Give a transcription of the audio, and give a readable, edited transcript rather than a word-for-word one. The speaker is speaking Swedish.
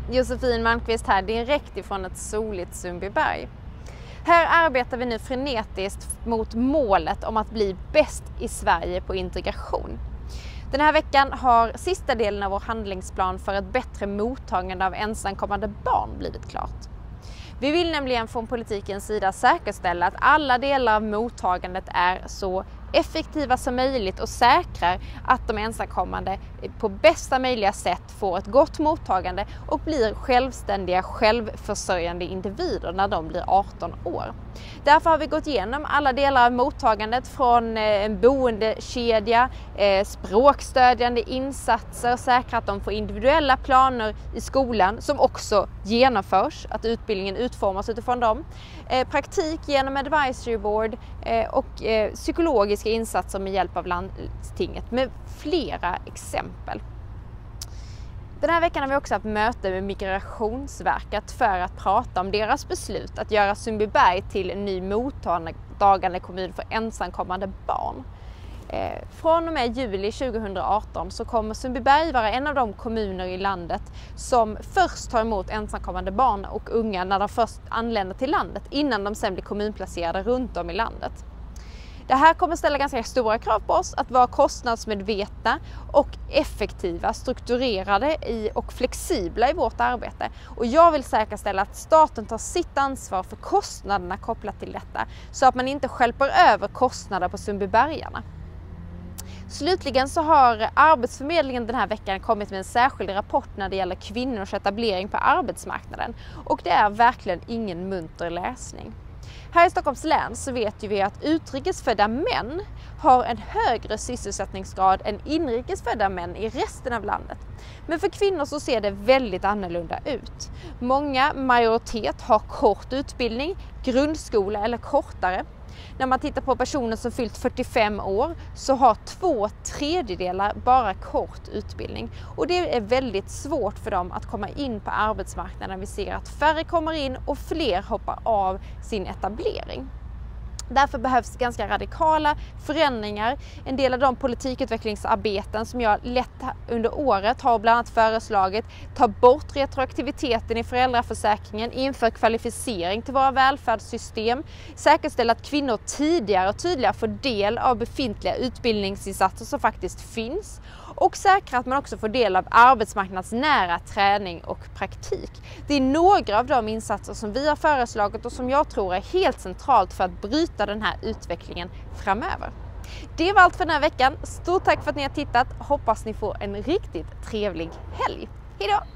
Josefin Malmqvist här, direkt ifrån ett soligt Sundbyberg. Här arbetar vi nu frenetiskt mot målet om att bli bäst i Sverige på integration. Den här veckan har sista delen av vår handlingsplan för ett bättre mottagande av ensamkommande barn blivit klart. Vi vill nämligen från politikens sida säkerställa att alla delar av mottagandet är så effektiva som möjligt och säkrar att de ensamkommande på bästa möjliga sätt får ett gott mottagande och blir självständiga, självförsörjande individer när de blir 18 år. Därför har vi gått igenom alla delar av mottagandet från en boendekedja, språkstödjande insatser, säkra att de får individuella planer i skolan som också genomförs, att utbildningen utformas utifrån dem, praktik genom advisory board och psykologiska insatser med hjälp av landstinget med flera exempel. Den här veckan har vi också haft möte med Migrationsverket för att prata om deras beslut att göra Sundbyberg till en ny mottagande kommun för ensamkommande barn. Från och med juli 2018 så kommer Sundbyberg vara en av de kommuner i landet som först tar emot ensamkommande barn och unga när de först anländer till landet innan de sen blir kommunplacerade runt om i landet. Det här kommer ställa ganska stora krav på oss att vara kostnadsmedvetna och effektiva, strukturerade och flexibla i vårt arbete. Och jag vill säkerställa att staten tar sitt ansvar för kostnaderna kopplat till detta så att man inte stjälper över kostnader på Sundbybergarna. Slutligen så har Arbetsförmedlingen den här veckan kommit med en särskild rapport när det gäller kvinnors etablering på arbetsmarknaden. Och det är verkligen ingen munter läsning. Här i Stockholms län så vet vi att utrikesfödda män har en högre sysselsättningsgrad än inrikesfödda män i resten av landet. Men för kvinnor så ser det väldigt annorlunda ut. Majoritet har kort utbildning, grundskola eller kortare. När man tittar på personer som fyllt 45 år så har 2/3 bara kort utbildning. Och det är väldigt svårt för dem att komma in på arbetsmarknaden. Vi ser att färre kommer in och fler hoppar av sin etablering. Därför behövs ganska radikala förändringar. En del av de politikutvecklingsarbeten som jag lett under året har bland annat föreslagit ta bort retroaktiviteten i föräldraförsäkringen, inför kvalificering till våra välfärdssystem, säkerställa att kvinnor tidigare och tydligare får del av befintliga utbildningsinsatser som faktiskt finns och säkra att man också får del av arbetsmarknadsnära träning och praktik. Det är några av de insatser som vi har föreslagit och som jag tror är helt centralt för att bryta den här utvecklingen framöver. Det var allt för den här veckan. Stort tack för att ni har tittat. Hoppas ni får en riktigt trevlig helg. Hej då!